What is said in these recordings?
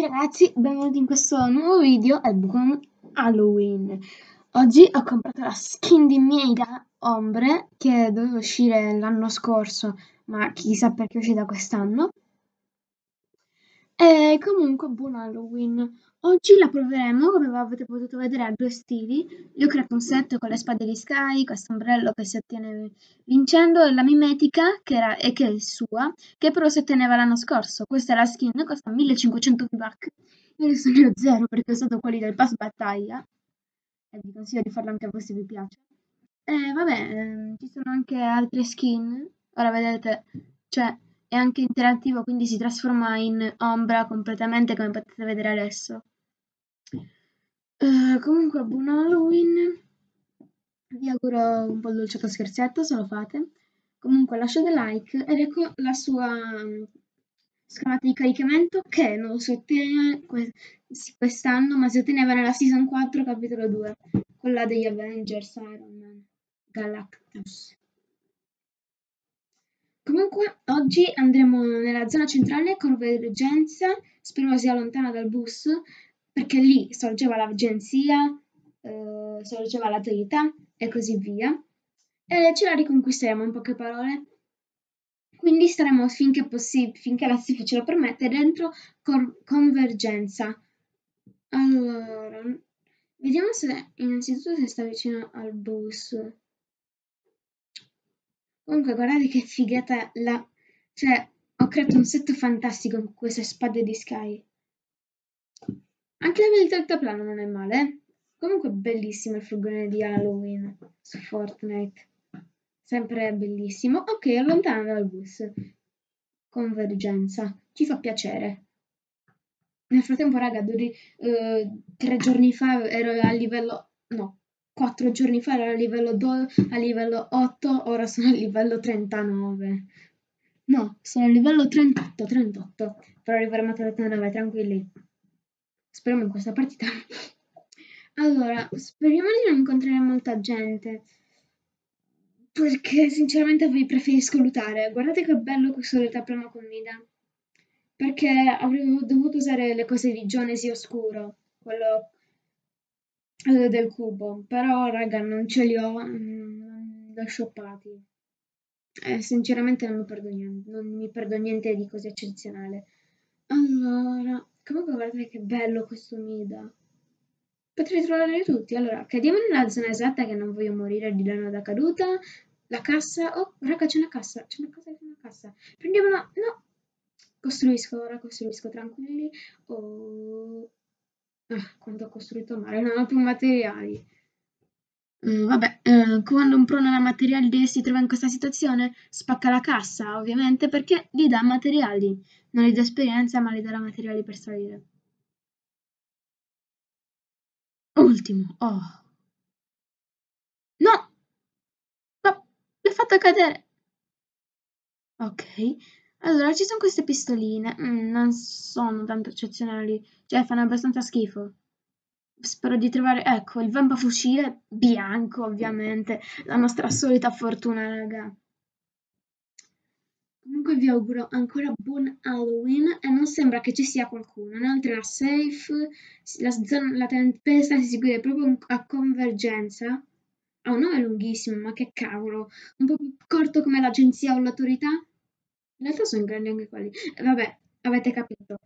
ragazzi, benvenuti in questo nuovo video e buon Halloween. Oggi ho comprato la skin di Mieda Ombre che doveva uscire l'anno scorso, ma chissà perché è uscita quest'anno. E comunque buon Halloween. Oggi la proveremo, come avete potuto vedere, a due stili. Io ho creato un set con le spade di Sky, questo ombrello che si ottiene vincendo, e la mimetica che è sua, che però si otteneva l'anno scorso. Questa è la skin, costa 1500 V-Bucks. Io adesso ne ho zero perché ho usato quelli del pass battaglia e vi consiglio di farlo anche a voi se vi piace. E vabbè, ci sono anche altre skin. Ora vedete, cioè è anche interattivo, quindi si trasforma in ombra completamente come potete vedere adesso. Comunque buon Halloween, vi auguro un po' dolciato scherzetto se lo fate. Comunque lasciate like ed ecco la sua schermata di caricamento che non si ottiene quest'anno, ma si otteneva nella Season 4 capitolo 2, quella degli Avengers, Iron Man, Galactus. Comunque oggi andremo nella zona centrale Convergenza, speriamo sia lontana dal bus, perché lì sorgeva l'agenzia, sorgeva l'autorità e così via. E ce la riconquisteremo in poche parole. Quindi staremo finché la SIF ce lo permette dentro Convergenza. Allora, vediamo se innanzitutto se sta vicino al bus. Comunque guardate che figata la... Cioè, ho creato un set fantastico con queste spade di Sky. Anche la del deltaplano non è male, eh. Comunque bellissimo il furgone di Halloween su Fortnite. Sempre bellissimo. Ok, allontana dal bus. Convergenza. Ci fa piacere. Nel frattempo, raga, 3 giorni fa ero a livello... No, 4 giorni fa ero a livello 8, ora sono a livello 39. No, sono a livello 38, 38. Però arriveremo a 39, tranquilli. Speriamo in questa partita. Allora, speriamo di non incontrare molta gente. Perché sinceramente vi preferisco lootare. Guardate che bello questo deltaplano con Mida. Perché avrei dovuto usare le cose di Gionesi Oscuro, quello del cubo. Però, raga, non ce li ho, li ho shoppati. Sinceramente non mi perdo niente di così eccezionale. Allora, comunque guardate che bello questo Mida. Potrei trovarli tutti. Allora, cadiamo nella zona esatta che non voglio morire di danno da caduta. La cassa. Oh, raga, c'è una cassa. C'è una cassa. Prendiamola. No. Costruisco, ora costruisco, tranquilli. Oh. Ah, quanto ho costruito male. Non ho più materiali. Vabbè, quando un pro non ha materiali si trova in questa situazione, spacca la cassa, ovviamente, perché gli dà materiali. Non gli dà esperienza, ma gli darà materiali per salire. Ultimo. Oh. No! No! L'ho fatto cadere! Ok. Allora, ci sono queste pistoline. Non sono tanto eccezionali. Cioè, fanno abbastanza schifo. Spero di trovare... Ecco, il fucile bianco, ovviamente. La nostra solita fortuna, raga. Comunque vi auguro ancora buon Halloween e non sembra che ci sia qualcuno. Inoltre la safe, la tempesta si segue proprio a convergenza. Ha un nome lunghissimo, ma che cavolo. Un po' più corto come l'agenzia o l'autorità? In realtà sono grandi anche quelli. Vabbè, avete capito.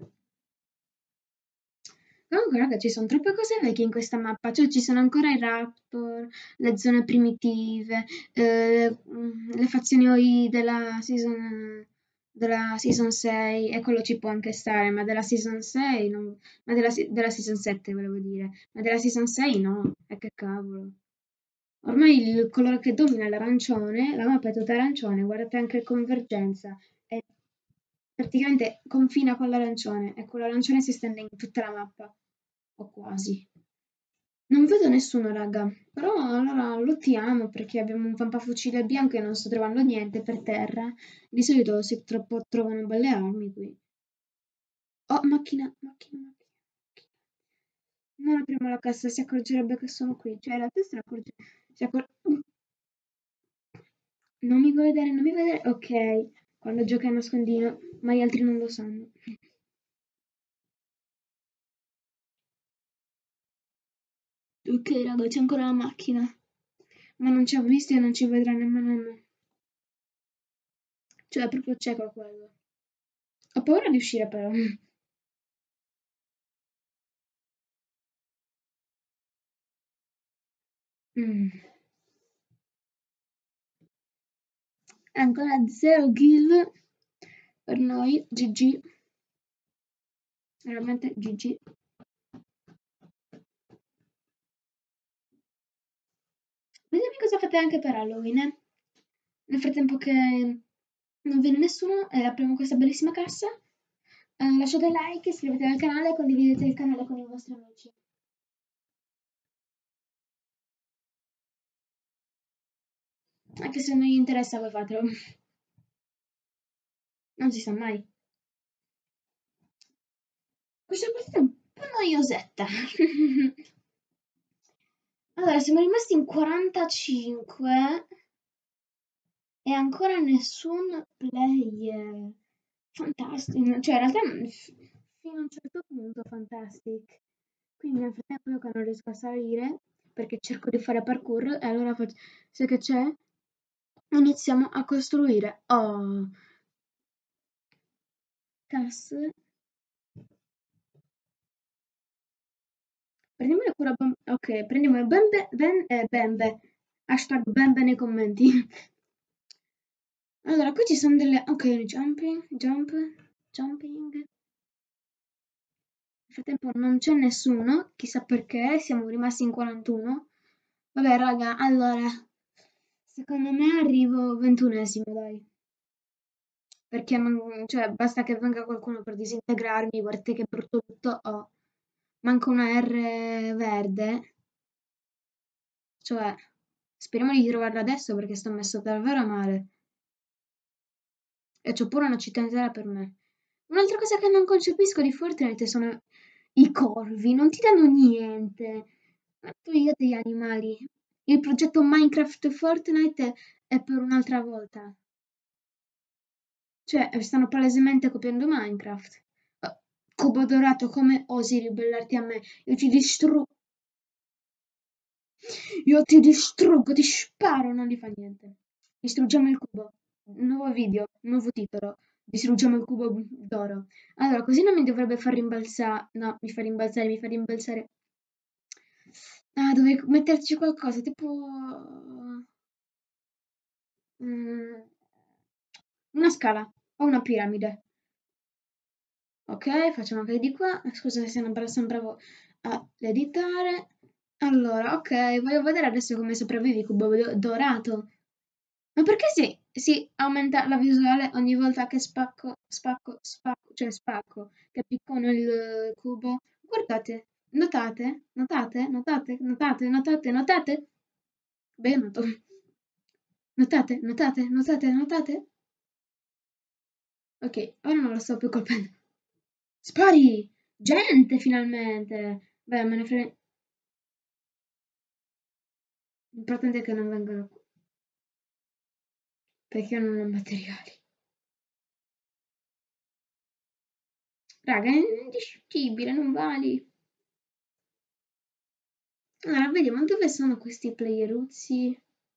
Comunque, raga, ci sono troppe cose vecchie in questa mappa. Cioè, ci sono ancora i raptor, le zone primitive, le fazioni OI della season 6, e quello ci può anche stare, ma della season 6 ma della season 7 volevo dire, ma della season 6 no, e che cavolo. Ormai il colore che domina è l'arancione, la mappa è tutta arancione, guardate anche il convergenza, e praticamente confina con l'arancione e quell'arancione si stende in tutta la mappa, o quasi. Non vedo nessuno, raga, però allora lottiamo perché abbiamo un fantafucile bianco e non sto trovando niente per terra. Di solito si trovano belle armi qui. Oh, macchina, macchina, macchina, macchina. Non apriamo la cassa, si accorgerebbe che sono qui. Cioè, la testa accorge... Si accor- Non mi vuoi vedere, non mi vuoi vedere? Ok, quando giochi a nascondino, ma gli altri non lo sanno. Ok, raga, c'è ancora la macchina. Ma non ci ha visti e non ci vedrà nemmeno me. Cioè, è proprio cieco quello. Ho paura di uscire però. Mm. Ancora 0 kill per noi. GG. Veramente GG. Ditemi cosa fate anche per Halloween, eh? Nel frattempo che non viene nessuno, apriamo questa bellissima cassa. Lasciate like, iscrivetevi al canale e condividete il canale con i vostri amici. Anche se non gli interessa, voi fatelo. Non si sa mai. Questa partita è un po' noiosetta. Allora, siamo rimasti in 45 e ancora nessun player. Fantastico. Cioè, in realtà fino a un certo punto fantastic. Quindi nel frattempo io che non riesco a salire perché cerco di fare parkour e allora sai che c'è? Iniziamo a costruire. Oh, casse. Prendiamo le cura ok, prendiamo le bembe. Hashtag bembe nei commenti. Allora, qui ci sono delle... Ok, jumping. Nel frattempo non c'è nessuno, chissà perché, siamo rimasti in 41. Vabbè, raga, allora, secondo me arrivo 21esimo, dai. Perché non, cioè, basta che venga qualcuno per disintegrarmi, guardate che brutto tutto ho. Manca una R verde, cioè, speriamo di trovarla adesso perché sto messo davvero male. E c'ho pure una città intera per me. Un'altra cosa che non concepisco di Fortnite sono i corvi, non ti danno niente. Ma tu io degli animali. Il progetto Minecraft Fortnite è per un'altra volta. Cioè, stanno palesemente copiando Minecraft. Cubo dorato, come osi ribellarti a me? Io ti distruggo, ti sparo, non gli fa niente. Distruggiamo il cubo. Nuovo video, nuovo titolo. Distruggiamo il cubo d'oro. Allora, così non mi dovrebbe far rimbalzare. No, mi fa rimbalzare. Ah, dovrei metterci qualcosa, tipo... mm, una scala o una piramide. Ok, facciamo anche di qua. Scusa se non sono bravo a editare. Allora, ok, voglio vedere adesso come sopravvivi cubo dorato. Ma perché si aumenta la visuale ogni volta che spacco, cioè spacco, che piccono il cubo? Guardate, notate? Beh, noto. Notate? Ok, ora non lo sto più colpendo. Spari! Gente, finalmente! Beh, me ne frega. L'importante è che non vengano qui, perché io non ho materiali. Raga, è indiscutibile, non vali. Allora, vediamo dove sono questi playeruzzi.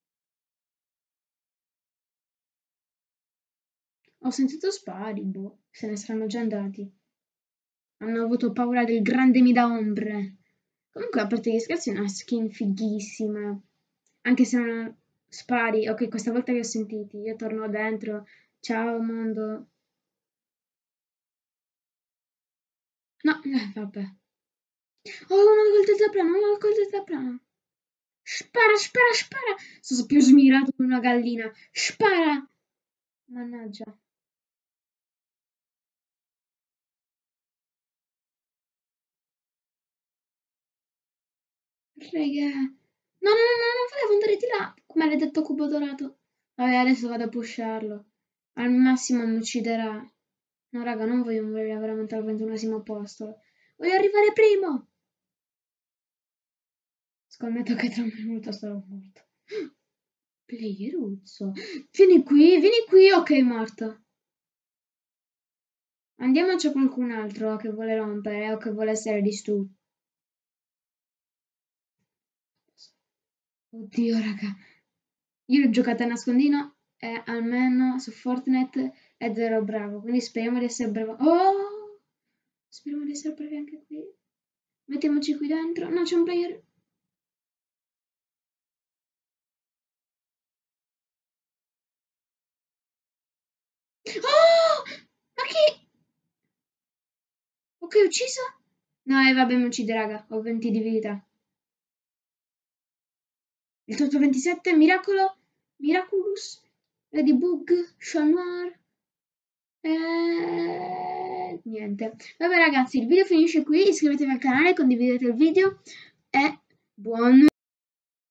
Ho sentito spari, boh, se ne saranno già andati. Hanno avuto paura del grande mi da ombre. Comunque, a parte gli scherzi, è una skin fighissima. Anche se non spari. Ok, questa volta li ho sentiti. Io torno dentro. Ciao, mondo. No, vabbè. Oh, uno col deltaplano. Spara. Sono più smirato di una gallina. Spara. Mannaggia. Raga. No, non volevo andare di là. Maledetto cubo dorato. Vabbè, adesso vado a pusharlo. Al massimo mi ucciderà. No, raga, non voglio morire veramente al 21esimo posto. Voglio arrivare primo. Scommetto che tra un minuto sarò morto. Playeruzzo. Vieni qui. Ok, morto. Andiamo, c'è qualcun altro che vuole rompere o che vuole essere distrutto. Oddio, raga. Io l'ho giocata a nascondino e almeno su Fortnite ed ero bravo, quindi speriamo di essere bravo. Oh! Speriamo di essere bravi anche qui. Mettiamoci qui dentro. No, c'è un player. Oh! Ma chi? Ok, ucciso? No, vabbè, mi uccide, raga. Ho 20 di vita. Il Toto 27, Miracolo, Miraculous, Ladybug, Chat Noir. Niente. Vabbè ragazzi, il video finisce qui, iscrivetevi al canale, condividete il video e buon